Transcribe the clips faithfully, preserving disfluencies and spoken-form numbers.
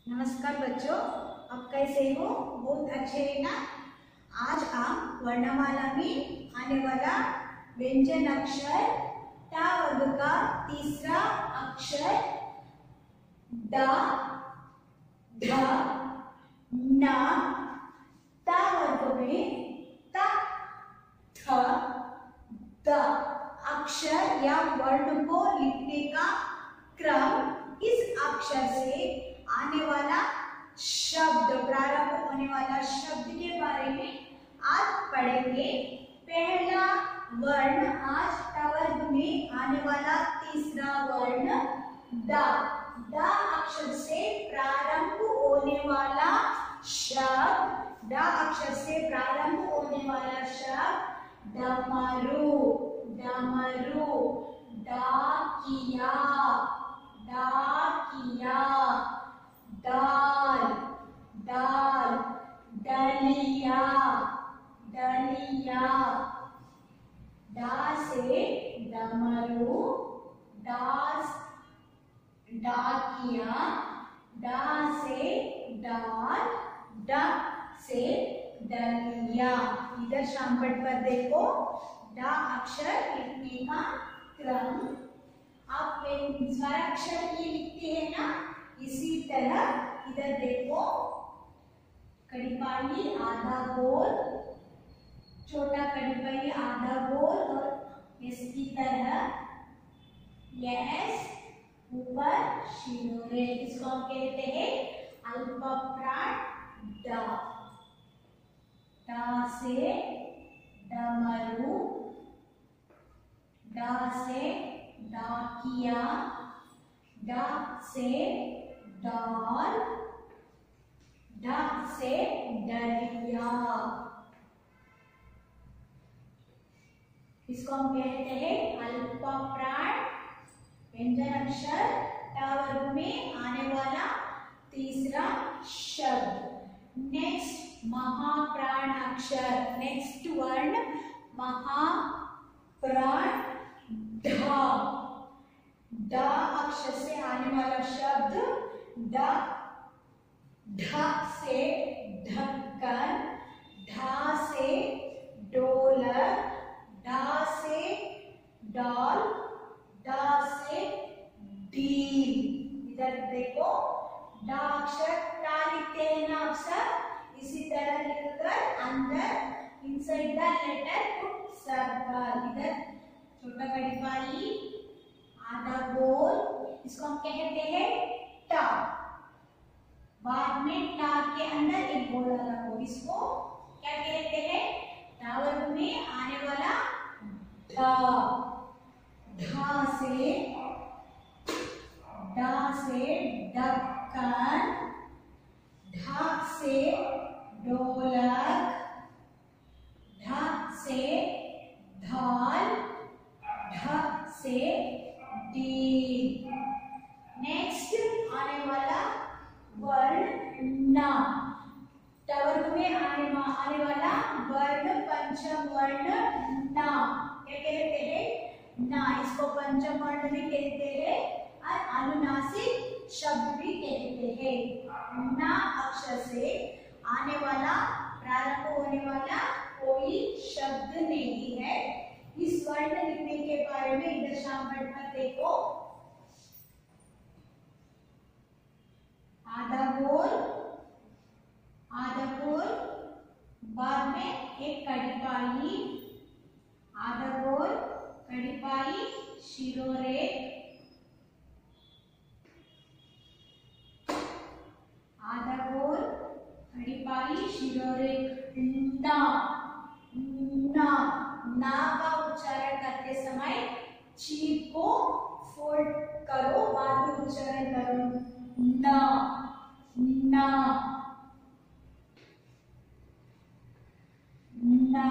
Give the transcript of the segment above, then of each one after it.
नमस्कार बच्चों, आप कैसे हो? बहुत अच्छे है ना। आज हम वर्णमाला में आने वाला व्यंजन अक्षर ट वर्ग का तीसरा अक्षर ड, ढ, न, ट वर्ग में त, थ, द अक्षर या वर्ण को लिखने का क्रम, इस अक्षर से आने वाला शब्द, प्रारंभ होने वाला शब्द के बारे में आज पढ़ेंगे। पहला वर्ण आज ट वर्ग में आने वाला तीसरा वर्ण ड। ड अक्षर से प्रारंभ होने वाला शब्द, ड अक्षर से प्रारंभ होने वाला शब्द डमरू, डमरू, डाकिया, डाकिया, दाल, दाल, डलिया, डलिया, डा से डमरू, डास डाकिया, डा से डाल, ड से डलिया। इधर शामपट पर देखो, डा अक्षर लिखने का क्रम आप स्वराक्षर ये लिखते हैं ना, इसी तरह इधर देखो, कड़ीपाली आधा गोल, छोटा कड़ीपाली आधा गोल और इसकी तरह यस ऊपर शिरोरे, इसको हम कहते हैं अल्पप्राण ड। ड से डमरू, ड से डाकिया, ड से डाल, ड से डलिया, इसको हम कहते हैं अल्पप्राण व्यंजन अक्षर ट वर्ग में आने वाला तीसरा शब्द। नेक्स्ट महाप्राण अक्षर, नेक्स्ट वर्ण महाप्राण ढ। ड अक्षर से आने वाला शब्द ड, ढ से ढक्कन, ढ से ढोलक, ढ से डॉल, ड से डील। इधर देखो, ड अक्षर टा लिखते हैं ना अक्षर, इसी तरह लिखकर अंदर inside the letter put circle. इधर छोटा कड़ीपाली आधा गोल, इसको हम कहते हैं टा। बाद में टा के अंदर एक गोला रखो, इसको क्या कहते हैं? टा वर्ग में आने वाला ढ। ढ से ढ से ढक्कन, ढ से ढोलक, ढ से ढाल, ढ से डील। नेक्स्ट आने वाला वर्ण न। ट वर्ग में आने आने वाला वर्ण पंचम वर्ण न, क्या कहते हैं? न। इसको पंचम वर्ण भी कहते हैं और अनुनासिक शब्द भी कहते हैं। न अक्षर से आने वाला, प्रारंभ होने वाला कोई शब्द नहीं है। इस वर्ण लिखने के बारे में इधर शामपट पर देखो, आधा गोल, आधा गोल, बाद में एक कड़ीपाली, आधा गोल, कड़ीपाली, शिरोरेख, आधा गोल, कड़ीपाली, शिरोरेख, ना, ना, ना का उच्चारण करते समय जीभ को फोल्ड करो, बाद में उच्चारण करो, ना, ना, ना।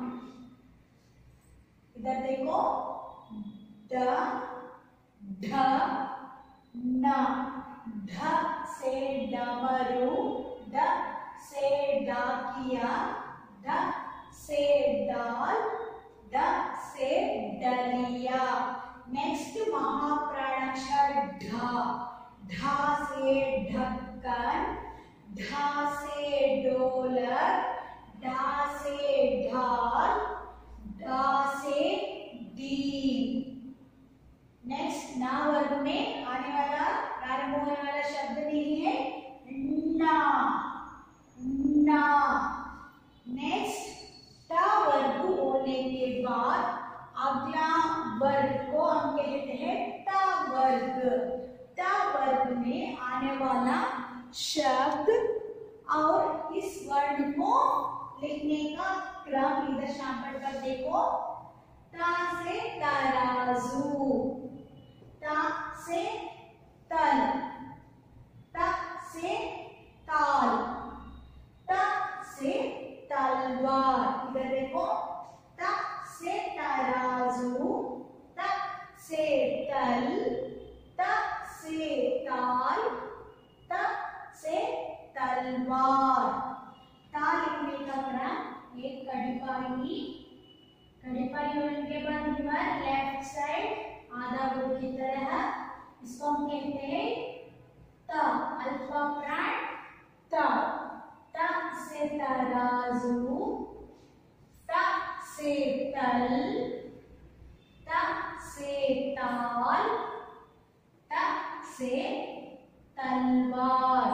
इधर देखो, ड, ढ, न। ढ से डमरू, ड से डाकिया, ड से डाल, ड से डलिया। नेक्स्ट महाप्राण अक्षर ढ। ढा से ढक्कन, ढा से ढोलक, ढा से ढाल, ढा से दीन। नेक्स्ट ना वर्ग में आने वाला प्रारंभ होने वाला शब्द नहीं है ना, ना। नेक्स्ट टा वर्ग होने के बाद अगला वर्ग को हम कहते हैं टा वर्ग। टा वर्ग में आने वाला शब्द और इस वर्ण को लिखने का क्रम इधर शामिल कर देखो। ता से तराजू, ता से तल, ता से ताल, ता से तलवार। इधर देखो, ता से तराजू, ता से तल, ता से ताल, ता से तलवार। ता लिखने का क्रम एक कड़ी पाएंगी, कड़ी पाई होने के बाद दीवार लेफ्ट साइड आधा गोल की तरह, इसको हम कहते हैं त, अल्फा प्राण त। त से तराजू, त से तल, त से ताल, त से तलवार।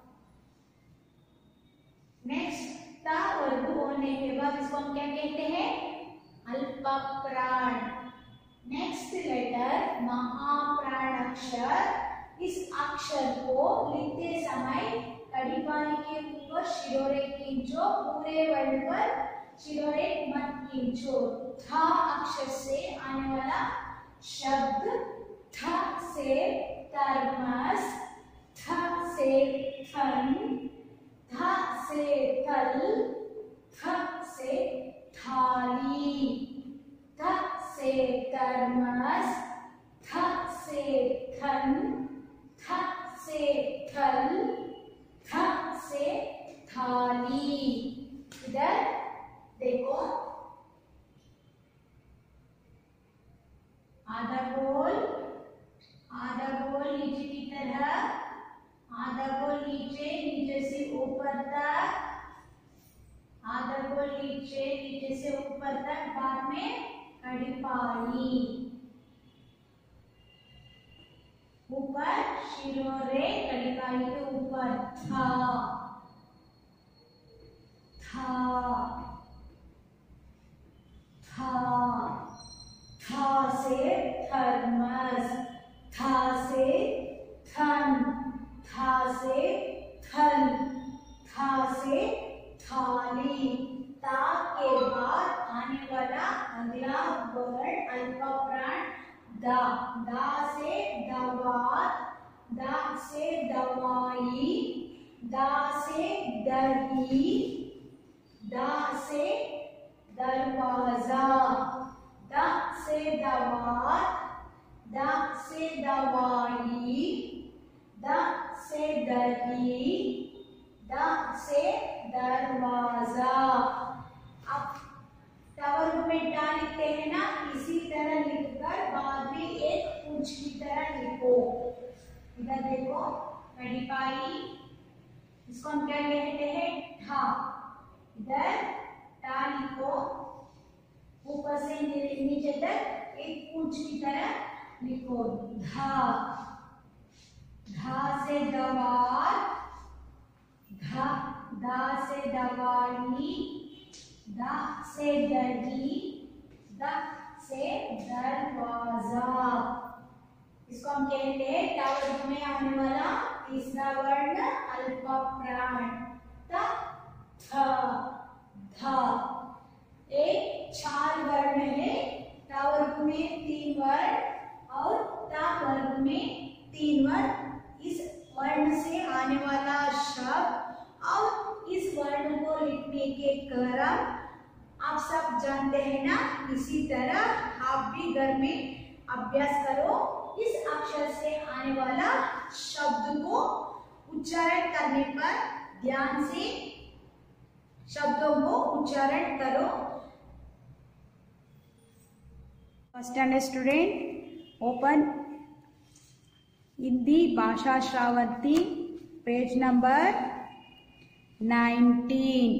नेक्स्ट ता वर्ग होने के बाद इसको हम क्या कहते हैं? अल्पा प्राण। नेक्स्ट लेटर महाप्राण अक्षर। इस अक्षर को लिखते समय कड़ी पानी के ऊपर शिरोरेख खींचो, पूरे वर्ण पर शिरोरेख मत खींचो। था अक्षर से आने वाला शब्द थ से थर्मस, थ से थन, थ से थल, थ से थाली, थ से थर्मस, थ से थन, थ से थल, थ से थाली। इधर देखो, आधा गोल, आधा गोल नीचे की तरह, आधा गोल नीचे, नीचे से ऊपर तक, आधा गोल नीचे, नीचे से ऊपर तक, बाद में कड़ी पानी, ऊपर शिरोरेख कड़ी पानी के ऊपर था, था, था, था से थर्मस, था से थन, था से थल, था से थाली। ता के बाद आने वाला अगला वर्ण अल्पा प्राण दा। दा से दवात, दा से दवाई, दा से दही, दा से दरवाजा, दा से दवात, दा से दवाई, दा से दही, दा से दरवाजा। अब टावर में डा लिखते हैं ना, इसी तरह लिखकर बाद में एक पूंछ की तरह लिखो। इधर देखो, कड़ी पाई, इसको हम क्या कहते हैं? ठा। इधर टा लिखो, ऊपर से नीचे तक एक पूंछ की तरह लिखो। धा, धा से दवार, धा, धा से दवाई, दा से दही, दा से दरवाजा। इसको हम कहते हैं टा वर्ग में आने वाला तीसरा वर्ण अल्पा प्राण ता, था, था। एक चार वर्ण है, टा वर्ग में तीन वर्ण और ता वर्ग में तीन वर्ण। इस वर्ण से आने वाला शब्द और इस वर्ण को लिखने के क्रम आप सब जानते हैं ना। इसी तरह आप भी घर में अभ्यास करो। इस अक्षर से आने वाला शब्द को उच्चारण करने पर ध्यान से शब्दों को उच्चारण करो। First standard student, open Hindi भाषा श्रावंती पेज नंबर नाइनटीन।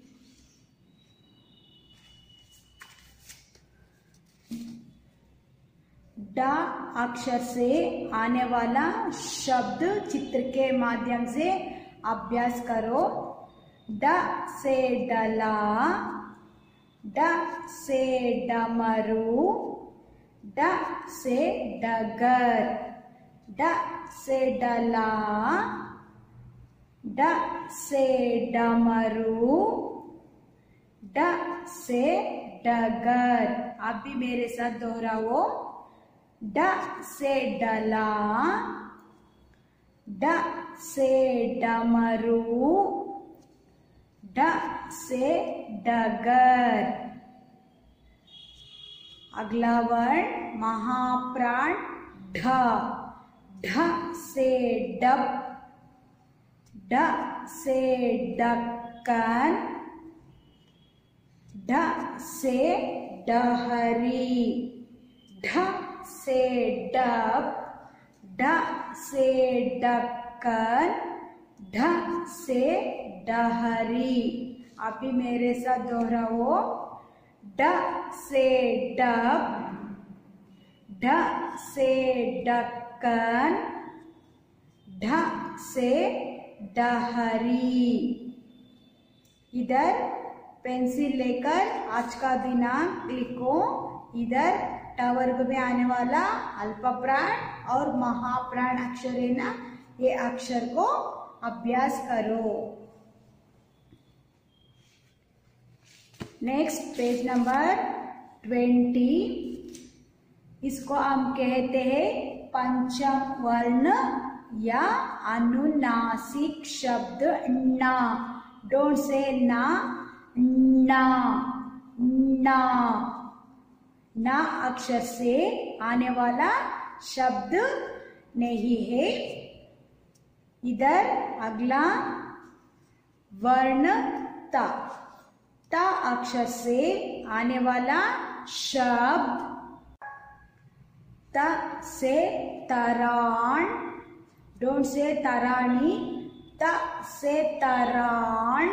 ड अक्षर से आने वाला शब्द चित्र के माध्यम से अभ्यास करो। ड से डला, ड से डमरू, ड से डगर, ड से डला, ड से डमरू, ड से डगर। आप भी मेरे साथ दोहराओ। ड से डला, ड से डमरू, ड से डगर। अगला वर्ण महाप्राण ढ। ढ से डब, ढ से ढक्कन, ढ से डहरी, ढ से डब, ढ से ढक्कन, ढ से डहरी। आप भी मेरे साथ दोहराओ। ढ से डब, ढ से ढक्कन, ढ से डहरी। इधर पेंसिल लेकर आज का दिनांक लिखो। इधर ट वर्ग में आने वाला अल्प प्राण और महाप्राण अक्षर है ना, ये अक्षर को अभ्यास करो। Next page number twenty. इसको हम कहते हैं पंचम वर्ण या अनुनासिक शब्द ना। डोंट से ना, ना, ना। ना अक्षर से आने वाला शब्द नहीं है। इधर अगला वर्ण ता। ता अक्षर से आने वाला शब्द। त से तराण, डोंट से तरानी, त से तराण,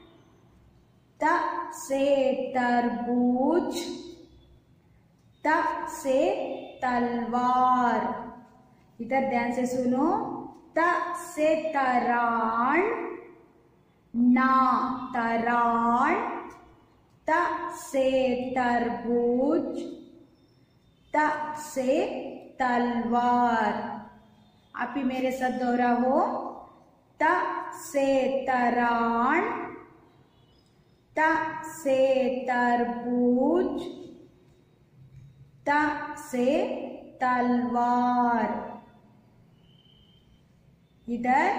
त से तरबूज, त से तलवार। इधर ध्यान से सुनो। त से तराण, ना तराण, त से तरबूज, त से तलवार। आप ही मेरे साथ दोहराओ। त से तराण, त से तरबूज, त से तलवार। इधर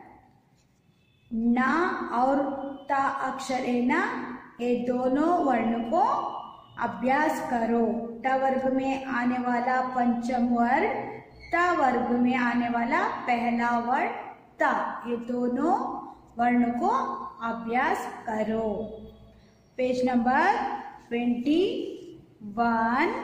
ना और ता अक्षर है ना, ये दोनों वर्ण को अभ्यास करो। ट वर्ग में आने वाला पंचम वर्ण, त वर्ग में आने वाला पहला वर्ण ता, ये दोनों वर्ण को अभ्यास करो। Page number twenty one.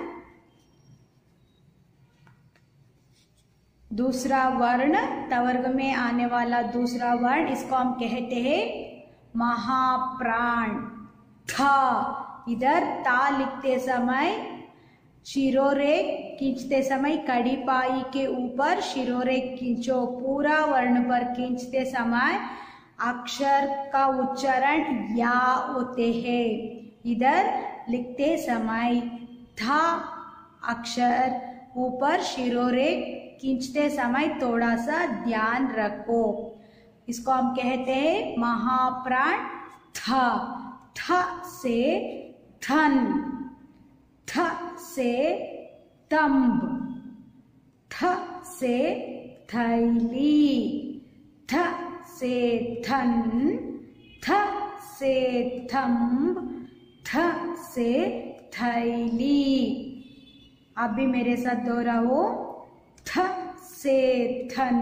दूसरा वर्ण, त वर्ग में आने वाला दूसरा वर्ण, इसको हम कहते हैं महाप्राण था। इधर ता लिखते समय शिरोरेख खींचते समय कड़ी पाई के ऊपर शिरोरेख खींचो। पूरा वर्ण पर खींचते समय अक्षर का उच्चारण या होते हैं। इधर लिखते समय था अक्षर ऊपर शिरोरेख खींचते समय थोड़ा सा ध्यान रखो। इसको हम कहते हैं महाप्राण था। थ से थन, थ से तंब, थ से थैली, थ से थन, थ से थंब, थ से थैली। आप भी मेरे साथ दोहराओ। थ से थन,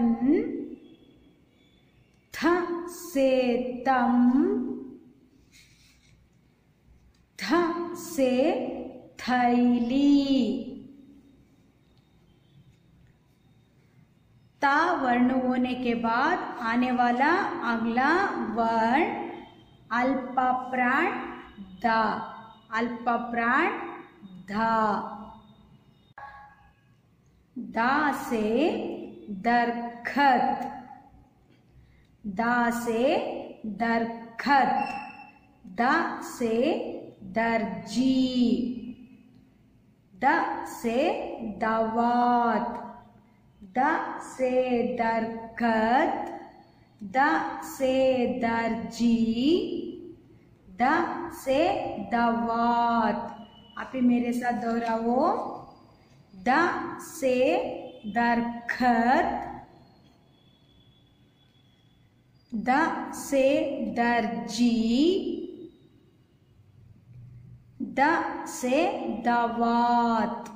थ से तंब, थ से थैली। त ता वर्ण होने के बाद आने वाला अगला वर्ण अल्पप्राण द, अल्पप्राण ध। दा से दरखत, दा से दरखत, द से दर्जी, द से दवात, द से दरखत, द से दर्जी, द से दवात। आप ही मेरे साथ दोहराओ। द से दरखत, द से दर्जी, द से दवात।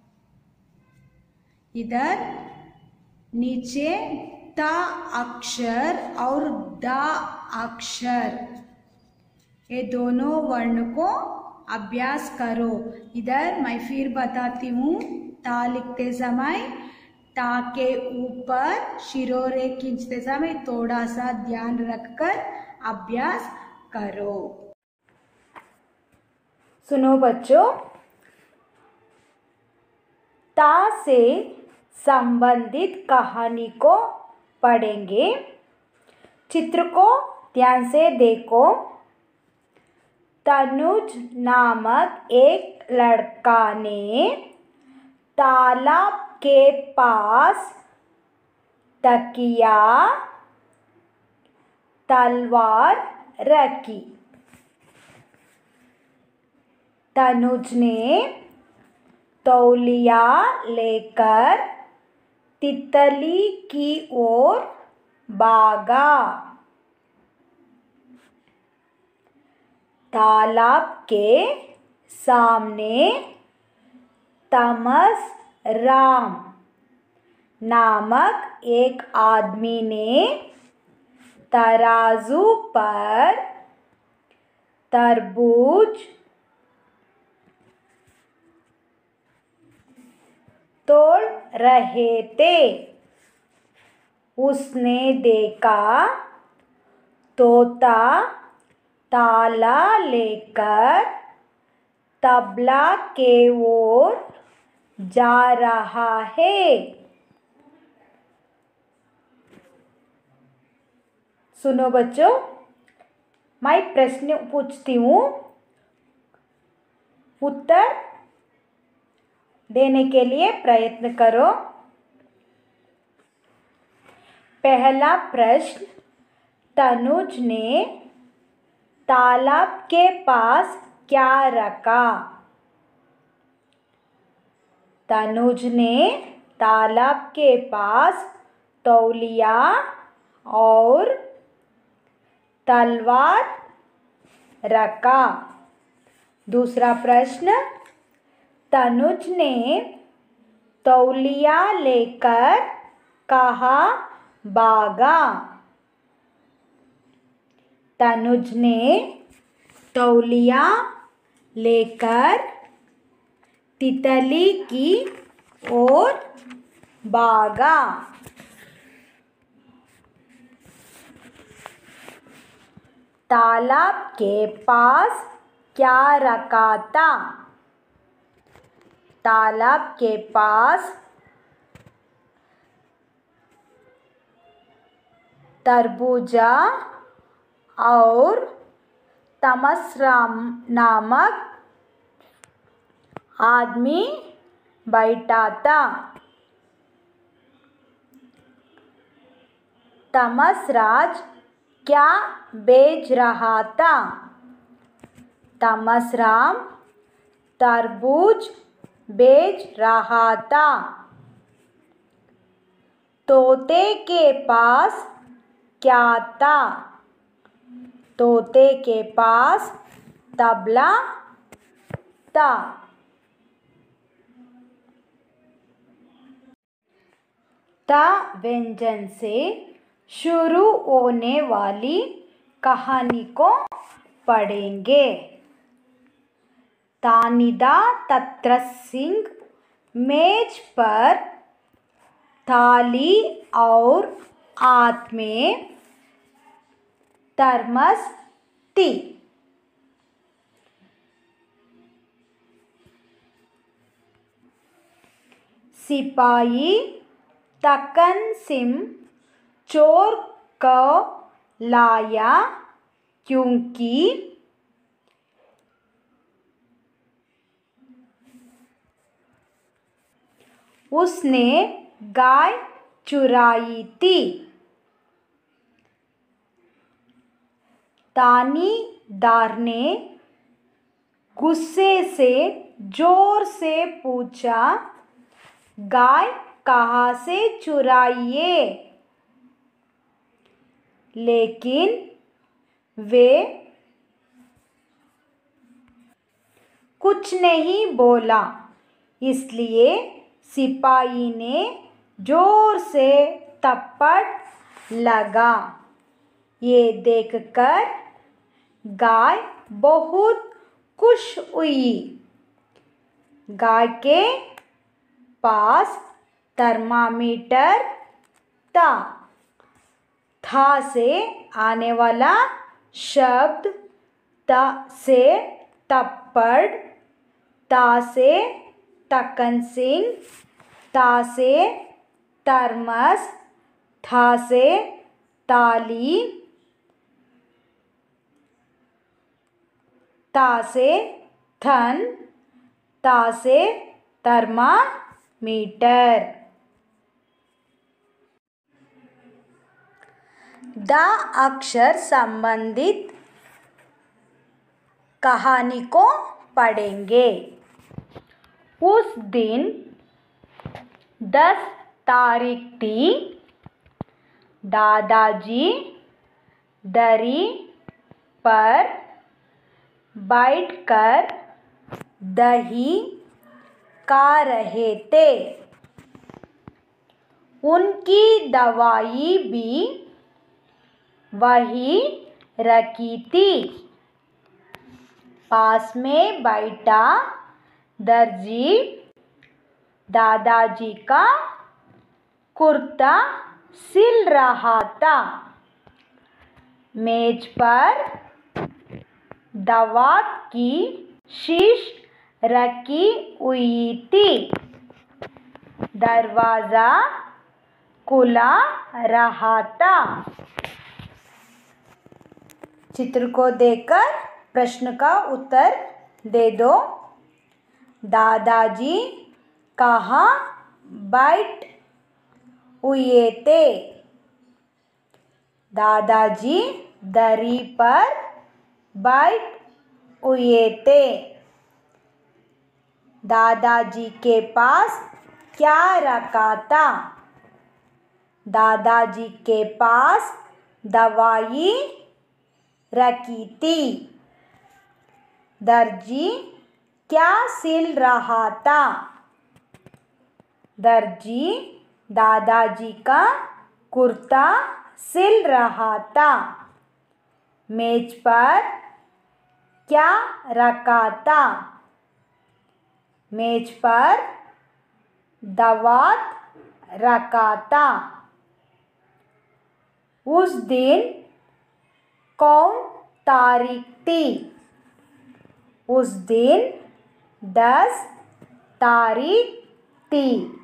इधर नीचे ता अक्षर और द अक्षर, ये दोनों वर्ण को अभ्यास करो। इधर मैं फिर बताती हूँ। ता लिखते समय ता के ऊपर शिरोरे खींचते समय थोड़ा सा ध्यान रखकर अभ्यास करो। सुनो बच्चों, ता से संबंधित कहानी को पढ़ेंगे। चित्र को ध्यान से देखो। तनुज नामक एक लड़का ने तालाब के पास तकिया, तलवार रखी। तनुज ने तौलिया लेकर तितली की ओर भागा। तालाब के सामने तमस राम नामक एक आदमी ने तराजू पर तरबूज तोल रहे थे। उसने देखा तोता ताला लेकर तबला के ओर जा रहा है। सुनो बच्चों, मैं प्रश्न पूछती हूँ, उत्तर देने के लिए प्रयत्न करो। पहला प्रश्न, तनुज ने तालाब के पास क्या रखा? तनुज ने तालाब के पास तौलिया और तलवार रखा। दूसरा प्रश्न, तनुज ने तौलिया लेकर कहाँ भागा? तनुज ने तौलिया लेकर तितली की ओर भागा। तालाब के पास क्या रखा था? तालाब के पास तरबूजा और तमसराम नामक आदमी बैठा था। तमसराज क्या बेच रहा था? तमसराम तरबूज बेच रहा था। तोते के पास क्या था? तोते के पास तबला था। ता व्यंजन से शुरू होने वाली कहानी को पढ़ेंगे। तानिदा तत्र सिंह मेज पर थाली और हाथ में थर्मस थी। सिपाही तखन सिंह चोर को लाया क्योंकि उसने गाय चुराई थी। थानेदार ने गुस्से से जोर से पूछा, गाय कहाँ से चुराई है? लेकिन वे कुछ नहीं बोला। इसलिए सिपाही ने जोर से थप्पड़ लगा। ये देखकर गाय बहुत खुश हुई। गाय के पास थर्मामीटर था। था से आने वाला शब्द त से थप्पड़, ता से तखन सिंह, ता से थर्मस, था से थाली, ता से थन, ता से थर्मामीटर। द अक्षर संबंधित कहानी को पढ़ेंगे। उस दिन दस तारीख थी। दादाजी दरी पर बैठकर दही खा रहे थे। उनकी दवाई भी वहीं रखी थी। पास में बैठा दर्जी दादाजी का कुर्ता सिल रहा था। मेज पर दवा की शीश रखी हुई थी। दरवाजा खुला रहा था। चित्र को देखकर प्रश्न का उत्तर दे दो। दादाजी कहाँ बैठ हुए थे? दादाजी दरी पर बैठ हुए थे। दादाजी के पास क्या रखा था? दादाजी के पास दवाई रखी थी। दर्जी क्या सिल रहा था? दर्जी दादाजी का कुर्ता सिल रहा था। मेज पर क्या रखा था? मेज पर दवा रखा था। उस दिन कौन तारीख थी? उस दिन दस तारीख थी।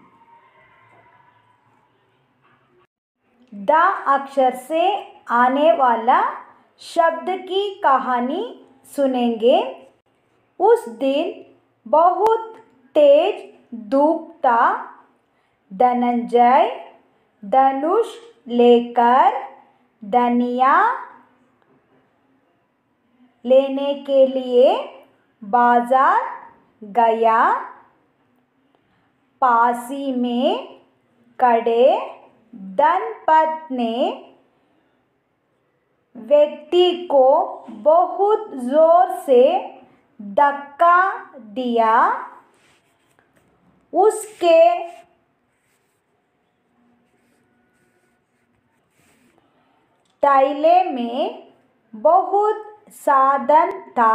द अक्षर से आने वाला शब्द की कहानी सुनेंगे। उस दिन बहुत तेज धूप था। धनंजय धनुष लेकर धनिया लेने के लिए बाजार गया। पास ही में खड़े धनपत ने व्यक्ति को बहुत जोर से धक्का दिया। उसके थैले में बहुत साधन था।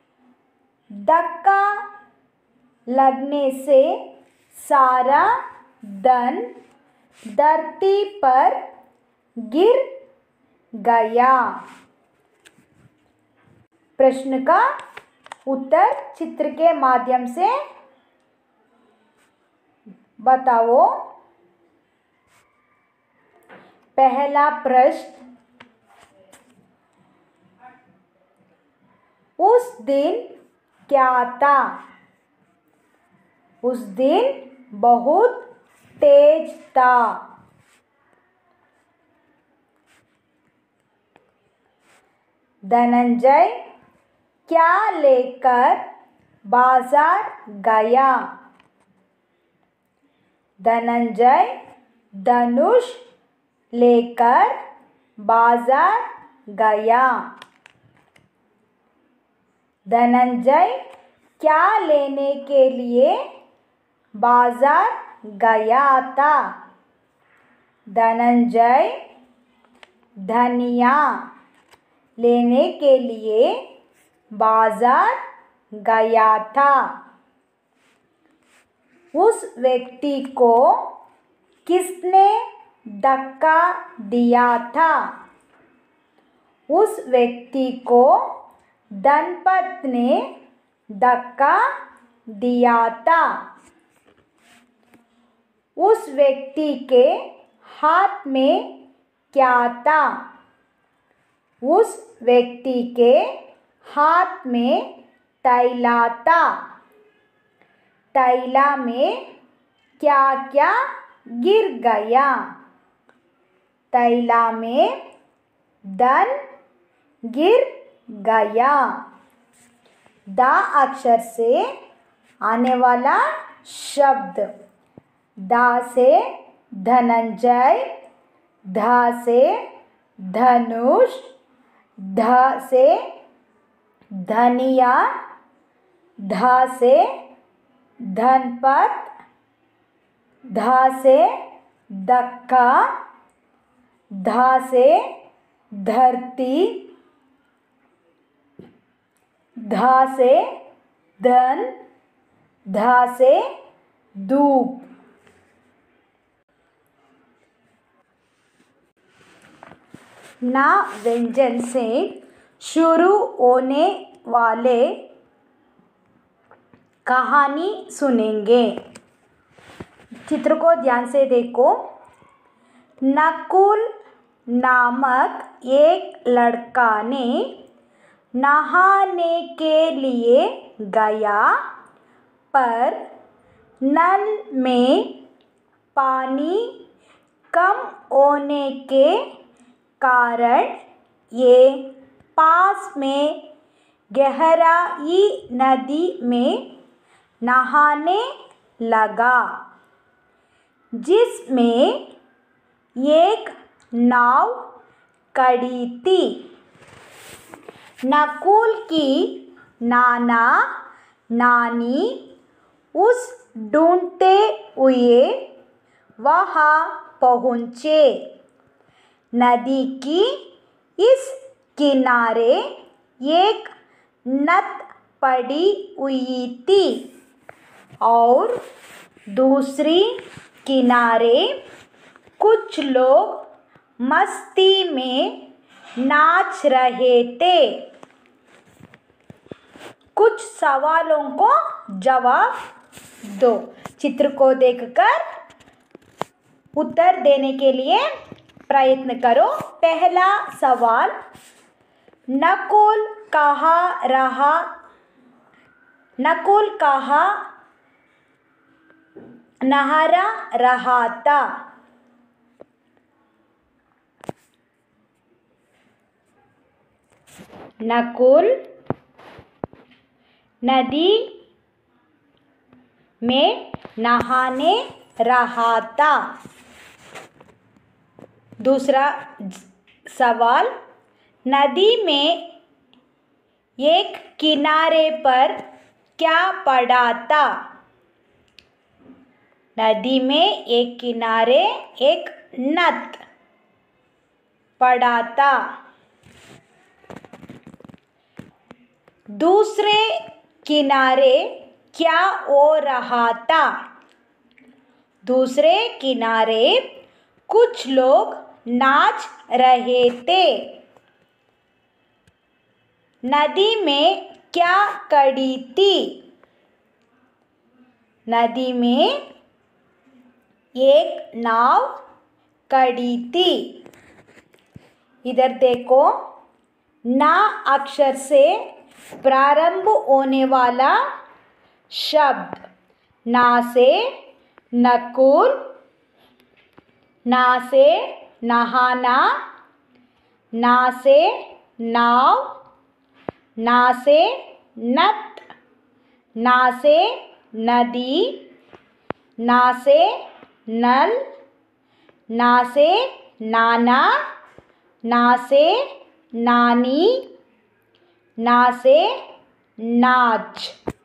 धक्का लगने से सारा धन धरती पर गिर गया। प्रश्न का उत्तर चित्र के माध्यम से बताओ। पहला प्रश्न, उस दिन क्या था? उस दिन बहुत तेज था। धनंजय क्या लेकर बाजार गया? धनंजय धनुष लेकर बाजार गया। धनंजय क्या लेने के लिए बाजार गया था? धनंजय धनिया लेने के लिए बाजार गया था। उस व्यक्ति को किसने धक्का दिया था? उस व्यक्ति को धनपत ने धक्का दिया था। उस व्यक्ति के हाथ में क्या था? उस व्यक्ति के हाथ में थैला था। थैला में क्या क्या गिर गया? थैला में धन गिर गया। द अक्षर से आने वाला शब्द। ध से धनंजय, ध से धनुष, ध से धनिया, ध से धनपत, ध से धक्का, ध से धरती, ध से धन, ध से धूप। ना व्यंजन से शुरू होने वाले कहानी सुनेंगे। चित्र को ध्यान से देखो। नकुल नामक एक लड़का ने नहाने के लिए गया, पर नल में पानी कम होने के कारण ये पास में गहराई नदी में नहाने लगा, जिसमें एक नाव खड़ी थी। नकुल की नाना नानी उस ढूंढते हुए वहाँ पहुँचे। नदी की इस किनारे एक नद पड़ी हुई थी और दूसरी किनारे कुछ लोग मस्ती में नाच रहे थे। कुछ सवालों को जवाब दो। चित्र को देखकर उत्तर देने के लिए प्रयत्न करो। पहला सवाल, नकुल कहाँ रहा नकुल कहाँ नहा रहा था? नकुल नदी में नहाने रहा था। दूसरा सवाल, नदी में एक किनारे पर क्या पड़ा था? नदी में एक किनारे एक नद पड़ा था। दूसरे किनारे क्या हो रहा था? दूसरे किनारे कुछ लोग नाच रहे थे। नदी में क्या कड़ी थी? नदी में एक नाव कड़ी थी। इधर देखो, ना अक्षर से प्रारंभ होने वाला शब्द। ना से नकुल, ना से नहाना, ना से नाव, ना से नत, ना से नदी, ना से नल, ना से नाना, ना से नानी, ना से नाच।